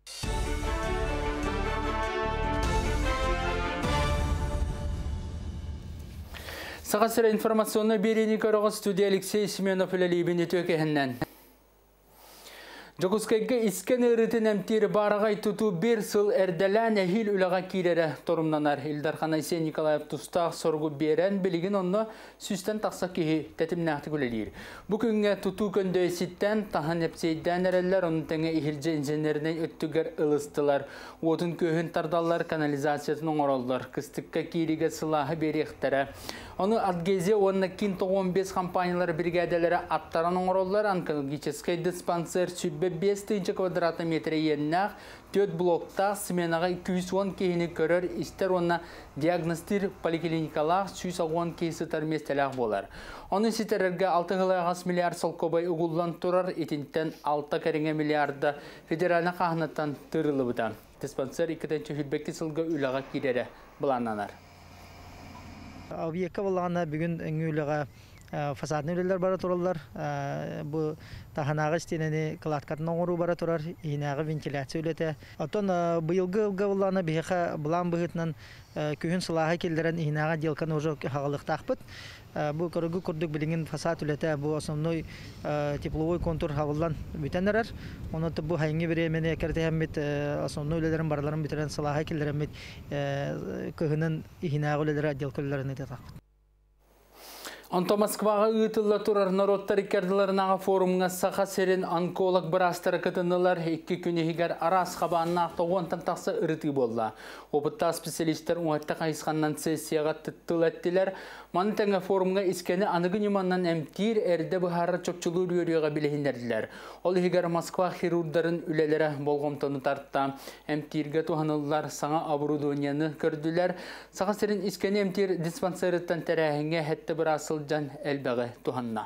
Сағасыра информационный берени көріғы студия Алексей Семенов үлелейбін өтөкехіннен. Жокускайга искен ырытын әмтері барағай тұту бір сыл әрдәлән әхил үліға кейлері торумнанар. Илдархан Айсен Николаев тұстақ соргу берен білігін онны сүстен тақса кейі тәтімнәқті көлелер. Бүкінге тұту көнді өсіттен тағын әпсейден әрелер оның тәңі ихілжі инженерінен өттігер ылыстылар. Отын көхін тардалар канализациясын оңыралдар. Кыстыққа кейліге сылағы беректері. Оны Адгезе онына кин 15 компаниялар бригадалары аттаран оңыралдар. Онкологический диспансер сүббе 5 квадрат метр еннақ 4 блокта сменаға 210 кейіні көрір, істер онына диагностир поликлиникалақ 110 кейсі тарместелақ болар. Оны сетерерге 6,5 миллиард солкобай ұғылдан тұрар, етінттен 6 кәріңе миллиарды федеральна қағынаттан тұрылы бұдан. Диспансер 2-ші хүлбекті сылғы үліға керері бұлананар. Объектка болғана бүгін өңіліға фасадны үлелер бара тұралар. Бұл таханағы стенені кладкатын оңыру бара тұрар, инағы вентиляция үлеті. Отон бұйылғы болғана бейіға бұлан бұғытынан күйін сылаға келдерін инаға делканы уже хағылықты ақпыт. Бұл көрігі күрдік біліңін фасад үлеті, бұл основной тепловой контур хағылдан бүтенерер. Оны бұл хайынғы бір емені әкерді әммет основной үлелерін барларын бүтерен сылаға келдерін күйінің инаға үлелері делкалыларын ете тақпыт. Анто Москваға ұйтылы тұрар народтар икерділерінаға форумға сақа серен онколог бір астыры кітінілер 2 күні егер арас қабанына ақты онтан тақсы ұрыты болла. Опытта специалистер ұңатта қайысқаннан сессияға түттіл әттілер. Маны тәңі форумға искені анығы неманнан әмтир әрді бұхары чөпчілу үріға білігіндерділер. Ол егер Москва хирурдарын үлелері болғымтыны тартта. Әмтирге туғанылар саңа оборудованияны көрділер. Сақа серен искені әмтир диспансеріттен тәрәхіңе әтті бір асыл жан әлбәғі туғанна.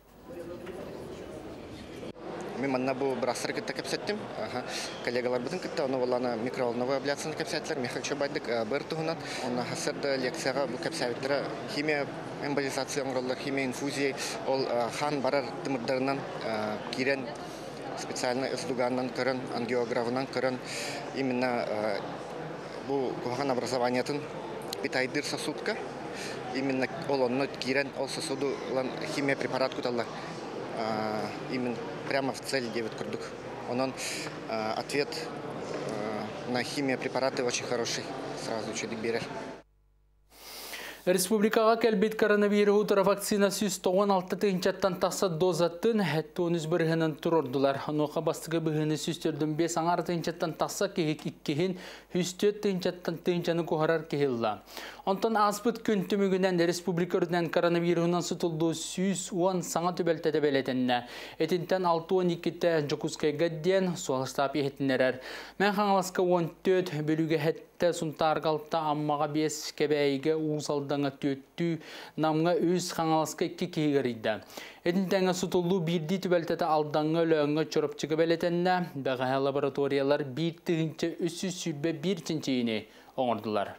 Мен манна бұл брастыр кітті кәпсеттім. Коллегалар бұдың кітті, оны оланы микроволновый абляцияны кәпсеттілер. Мен хочу байдық бір тұғынан. Оны хасырды лекцияға бұл кәпсәветтері химия эмболизация оңыралар, химия инфузия. Ол хан барар тымырдарынан кирен специально эсдуганнан көрін, ангиографынан көрін. Именно бұл куған образованиятын битайдыр сосудка. Именно ол онны кирен, ол сосуду химия препарат күталар. Именно прямо в цель 9 курдук. Ответ на химия препараты очень хороший. Сразу чудик берер. Республикаға кәлбет коронавирус ұтыра вакцина 196 тыгынчаттан тақса дозатын әтті 13 біргінін тұрордылар. Ноқа бастығы біргіні 104-дің 5 аңар тыгынчаттан тақса кехін 104 тыгынчаттан тыгынчаны көғарар кехілла. Онтан аспыт күн түмігінен республика үрдінен коронавирусынан сұтылды 110 саңа төбелтеді бәлетінне. Этінтен 6-12-ті Жокускайға ден суағыстап ехетінерер. Мен қаңаласқа 14 бөліге әтті сұнтарғалта аммаға 5 кәбәйге ұғысалдаңа төттү намға өз қаңаласқа 2 кейгерейді. Этінтенге сұтылды бірді төбелтеді алдаңы өліңі чөріпчігі бәлетінне бәғая лабораториялар 1 тыгынчы өсі сүрбе 1 чынчейіне оңырдылар.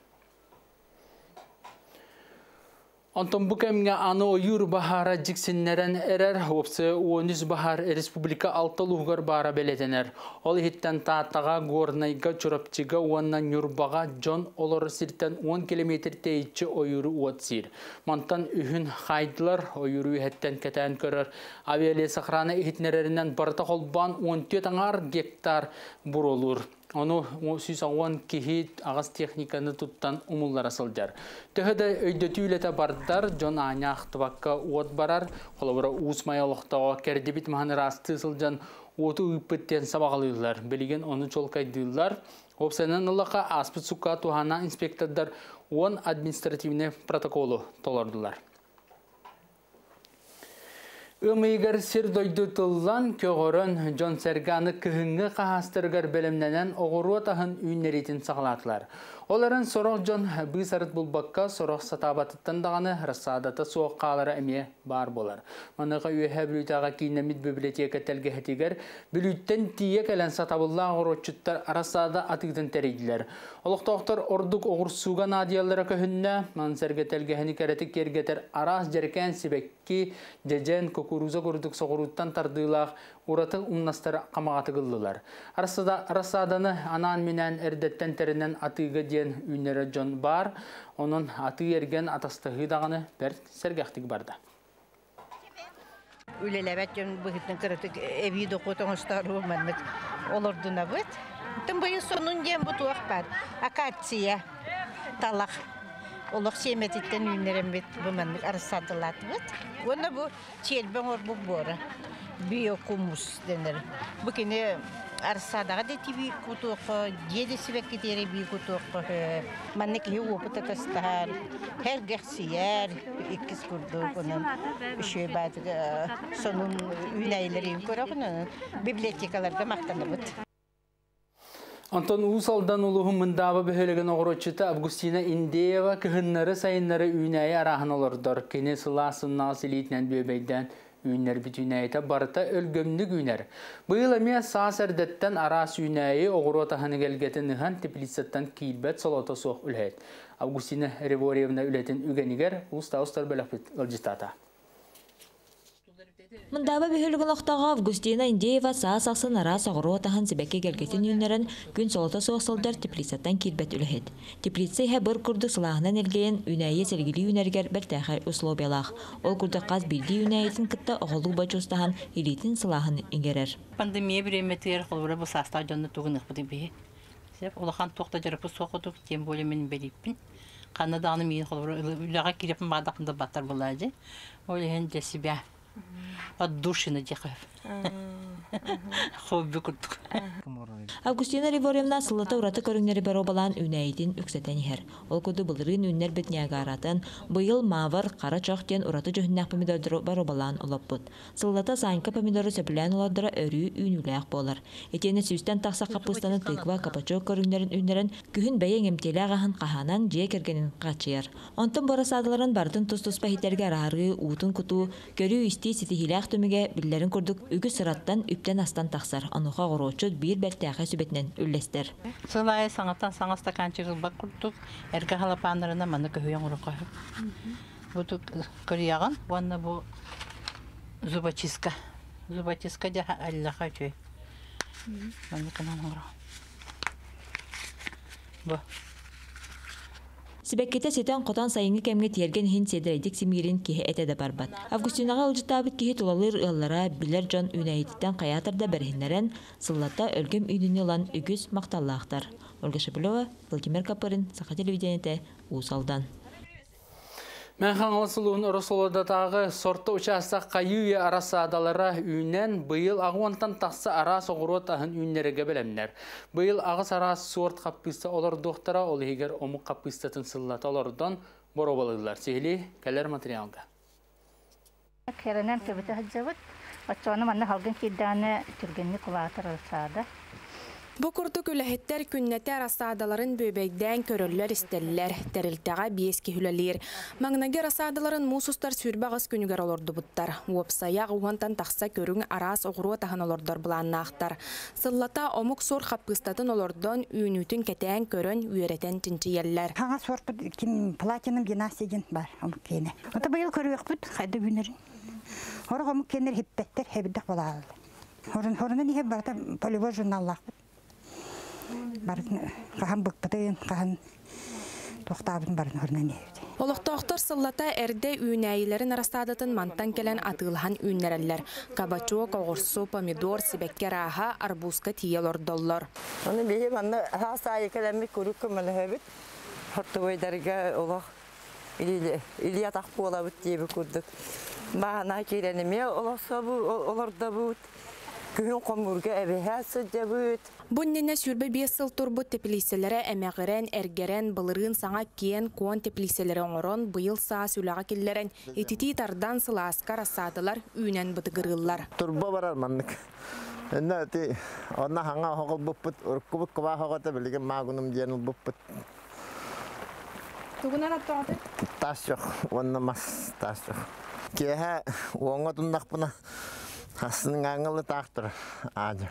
Антон Букемге аны ойыр бахара жіксіннерен әрер, опсы 13 бахар республика алтылуғыр бара белетенер. Ол хиттен таатаға горнайға чұрапчыға уаннан юрбаға жон олары сирттен 10 километр тейітші ойыры уатсир. Мантан үйін қайдылар, ойыры үйеттен кәтән көрір. Авиалия сақраны ихітнерерінен барта қолбан 14 аңар гектар бұролыр. Оны 110 кихит ағыз техниканы тұттан ұмыллар асылдар. Төхеді өйдөті үлеті бардар, жон аңақтыбаққа от барар, қолабыра ұсмайалықтауға кәрдебет мағаны расты сылжан оты үппеттен сабағалыйлар. Білген оны чолқайдыйлар. Опсанын ұлақа аспыт суқа туғана инспектордар 10 административный протоколы толардылар. Өмейгер сир дойдутылан көгөрөн Жон Серганы кыһыңы қағастыргар бөлімненен оғыру атағын үйнеретін сағалатылар. Оларын сорох Жон бысарыт бұлбаққа сорох сатабатыттан дағаны рассадата соқ қалары әме бар болар. Маныға үйе бүлітаға кейінемет библиотека тәлгіхетігер бүліттен тие кәлін сатабылла оғыротчыттар арасада атығдың тәрейділер. Олықтақтар ордық оғырсуған адиялары көхінне, Мансерге тәлгіхені кәрәтік кергетер арас жеркен себекки жежен кукуруза көрдік соғыруттан тардыйлақ ураты умнастары қамағаты қылдылар. Арасаданы анан менен әрдеттен терінен атыға ден үйнері жон бар, оның аты ерген атастығы дағаны бір сәргәқтік барды. Үлеләбәт жөн бұхыттың кірітік әбейді қотыңыстары өмірміз олырдына бұд. Тым бұйы сонun ден бұтуақ бар. Акация, талақ. Олық семететтен үйнерен бет бұманлық арысадылаты бұд. Оны бұл челбен ор бұл бора. Биокумус денер. Бұл кені арысадаға да тиби құтуқы, деді себек кетері бей құтуқы. Маннық үй опыт атастар. Her гәқсияр, иккіз күрдік оның. Үші бәдігі сонun үйнәйлері көрі бұның. Библиотекаларда мақтаны бұд. Антон Усалдан улуғын мұндабы бөхелеген оғырочыты Августина Индеева кіхіннары сайыннары үйнәйі арағын олырдыр. Кені сыласынна селейтінен бөбейден үйнер біт үйнәйті барыта өлгөмнік үйнер. Бұйыл әме саас әрдеттен арас үйнәйі оғыру отағыны келгетін ұған теплицеттен кейбет солота соқ үлхет. Августина Ревориевна үлетін үгенігер ұста-ұстар бөліқпет ұлжыстата. Мындабы бөхөлігін оқтаға Августина Индеева саас-ақсын ара соғыру отағын себекке келгетін үйнерін күн солота соқсылдар теплицаттан келбет үліхет. Теплицы бір күрдік сылағынан елгейін үйнәйе сәргілі үйнергер бір тәқір условиялақ. Ол күрдік қаз білді үйнәйетін күтті оғылық бачы ұстаған елейтін сылағын еңгерер. Пандемия біреметер қолбыры бұл састау жанны туғынық бұды бейі. Олақан тоқта жарапы соқыдық, тем более мен бәлейппін. Қанадағыны мен қолбыры үліға керепін бағдақында баттар болады. Олеген де себя отдушина дехав. Хобби күрдік. Августина Ревориевна сыллата ураты көріңнері бәрі обалан үнәйден үксетен ехер. Ол көді бұлырын үннер бетняға аратын, бұйыл мавар қара чоқтен ураты жөхіннәқ помидордыры бәрі обалан олап бұд. Сыллата сайынка помидоры сөпілән оладыра өрі үйніләқ болар. Етені сүйстен тақса қапыстаны тықва капачок көріңнерін үннерін күхін бәйен емтелі ағағын қаханан жие кергенін қачыяр. Онтын борасадыларын бардың тұс-тұспа хитерге арары уутын күту, көрі үсті сетихиләқ түміге білдерін көрдік үгі сыраттан үптен астан тақсар. Ануға ғырочуд бір бәлтәғі сөбетінен үллестер. Сылай саңаттан саңа стаканчығы бақ күрдік, әргі халапанырына маны көйен ұры қойып. Бұды көрияған, оны бұл зубачиска. Зубачиска де әліға жөй. Маны кінан ұры. Бұл. Сибеккете сетен қотан сайынғы кәмге терген хин седірейдік семирин кеhe әтеді барбат. Августинаға ұлжытабыт кеhe тұлалыр ұллара білер жон үнәйеттен қаятырда бәрхінлерін сыллата өлгім үйдіні лан үгіз мақталлақтар. Ольга Шапилова, Владимир Капырин, Сақа телевидениеті, Усалдан. Мен қаңылысылуын ұрысылыдатағы сорты участақ қайуе арасадалара үйнен бұйыл ағуантан тақсы арас оғыру тағын үйнеріге білемнер. Бұйыл ағыс арас сорт қапписты олар доқтара, ол егер омық қаппистатын сыллаты олардан боро болыдылар. Сейлі, кәлер материалға. Керенен көбіті ғаджабыд, отчоны манны халғын кейданы түргенні құлатыр ұрсады. Бу курдук үлэхеттер күннәте арасадаларын бөбәйдән көрөлләр истелләр, тәрилтәгә биески хүләлер. Маңнагы арасадаларын мусустар сүрбәгыз күнүгәр олорду буттар. Уопсаяк угантан тахса көрүң арас огуру тахан олордор буланнактар. Сыллата омук сор хаппыстатын олордон үйнүтүн кетән көрөн үйрәтен тинчияллар. Хаңа сор ким платиным гимнастияден бар омук кейне. Ота быйыл көрүк бут, хайды күнөр. Хорог омук кейнер хиппеттер хебидек болалы. Хорунан ихе барта полевой журналлах. Кахан быкпытын, кахан тоқтабын барын хорнан евді. Олықтоқтар сыллата әрде үйнәйілерін арастадытын мантан келен атылған үйнәрәллер. Кабачок, оғырсу, помидор, сибеккер аға, арбузка тиел ордоллар. Оны бейім, анны хасайы кәләмі көрік көмілі өбіт. Хорты ойдарға олақ илі атақ бола бұт дейбі көрдік. Бағана керенеме олақса оларда бұт. Күн қомырға әбіхәсі де бұт. Бұннені сүрбі 5 сыл тұрбы теплиселері әмәғірен, әргерен, бұлырын саңа кен, куан теплиселері оңырын, бұйыл саа сүліға келлерін, етіті тардан сыла асқар асадылар, үйнен бұтығырылар. Тұрбы барар маннық. Әнді әті, онна хаңа хоғыл бұппыт, ұрққыбыт қыба хоғыта білген мағыным дейін бұппыт. Тұғынан аттағады? Тас жоқ, онна мас тас жоқ. Кеға оңға тұндақ бұна, асының аңылы тақтыр, ады.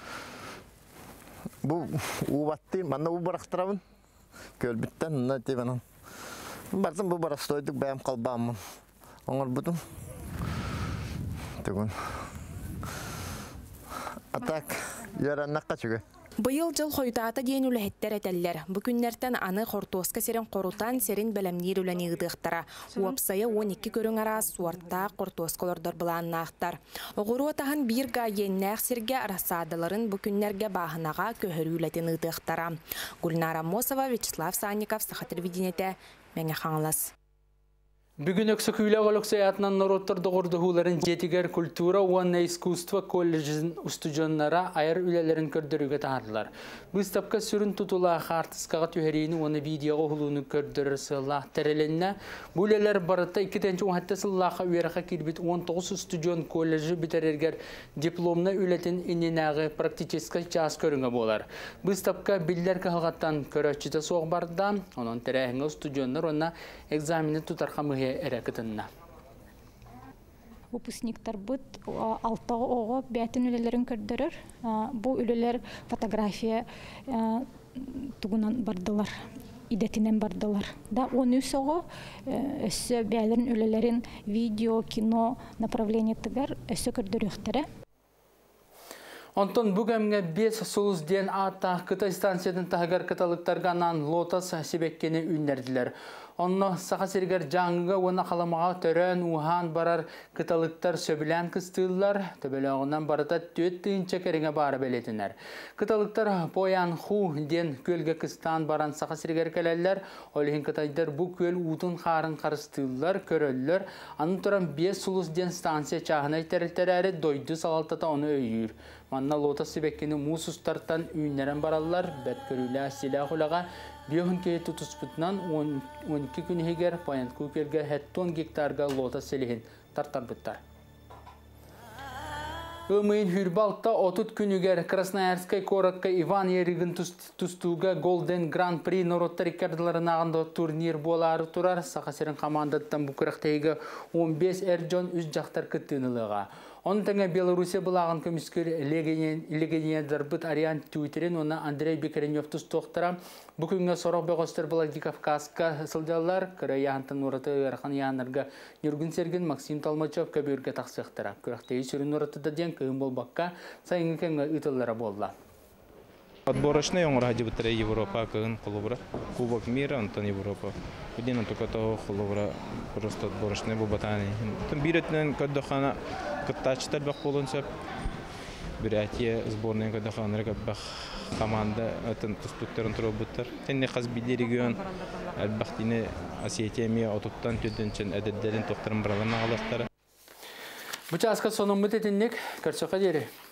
Бұл убатты, манна убарақтырабын. Көлбіттен, ұнна тейбанан. Бартын бұл барастойдық бәйім қалбамын. Оңыр бұдым. тугун. Атак, яраннакка чүгө. Быйыл жыл хойдаата дейін үләхеттер әтәлләр. Бүкіннәртен аны қортуосқа серен қорутан серен бәлемнер үләні ғыдықтара. Уапсайы 12 көрің ара суарта қортуосқа олардар бұлан нақтар. Оғыру атағын бір ғайеннәқ серге арасадыларын бүкіннерге бағынаға көхірі үләтін ғыдықтара. Гүлнара Мосова, Вячеслав Санников, Сахатыр Виденеті, Мәңе Қаңлас. Бүгін өксі олықсаятынан нороттарды ғырдығуларын жетігер культура уанна искусство колледжін устуджоннара айыр үлелерін көрдіруге тағардылар. Бұстапқа сүрін тұтыла қартысқаға түйерейіні оны видеоға ғылуыны көрдірір сыллақ тәрелінна. Бұлелер барытта 2-тенчі уәтті сыллаққа үйеріға келбет 19 устуджон колледжі бітерергер дипломна үлетін иненағы практическа час көріңі болар. Бұстапқа білдер қағаттан көрәтчіті соғы барда, оның тәрәхіңі устуджоннар онна экзамені тұтарқа мұхе әрәкетінна. Выпускниктар бұд 6 оғы бәтін үлелерін көрдірір. Бұл үлелер фотография тұғынан бардылар, идетінен бардылар. Да 13 оғы өсі бәлерін үлелерін видео, кино направление тұғар өсі көрдіріқтірі. Онтон бүгәмге 5 сұлыз ден ата қытай станциядың тағығар каталықтарғанан лотас себеккені үннерділер. Онно сақа сергер жаңыға оны қаламаға төрен ухан барар кыталықтар сөбілән кыстылар, төбелеғынан барыта 4 түйінче кереңе бары белетінер. Кыталықтар поян ху ден көлге кыстан баран сақа сергер келелер, олығын кытайдар бұл көл ұтын қарын қарыстылар, көрелер, аны тұран 5 сұлыз ден станция чағына тәрілтер әрі дойды салалтата оны өйір. Манна лота себеккені мұсыстартан үйінерін баралар, бәт көрілі әсілі құлаға Биохын кейі тұтыспытынан 12 күн егер паянт көперге 10 гектарға лота селихін тартар бұттар. Өмейін хүрбалта 30 күнігер Красноярскай коракка Иван Ерігін тұстуға Golden Grand Prix Норотта рекордыларын ағында турнир болары тұрар. Сақасерін командаттан бұқырақтайығы 15 әржон үз жақтар күттініліға. Он таңа Белоруссия бұлағын көміскер легениядар бұт Ариан Туитерин, оны Андрей Бекаренев тұстоқтыра. Бүкінгі сорық бәғостер бұлаги Кавказка сылдалар, кірі яғантын ұраты әрқан яғанырға Нюргін Серген, Максим Талмачев көберге тақсықтыра. Көріқтейі сүрін ұраты да ден көйін болбаққа сайынғы кәңгі үтілері болла. Отборочный он ради бутыры Европа, кын холовра, Кубок мира, Антон Европа. Один только того холовра просто отборочный бубатани. Там биретнен каддахана каттачтар бах полонсап. Бирятия сборная каддахана рекабах команда атан туспуттерн туробуттар. Тенне хазбиди регион албахтине Осетия отуттан төдөнчен әдәддәрен тоқтырын бараларына аластары. Бұчасқа соның мұт етіннек көрсөқа дері.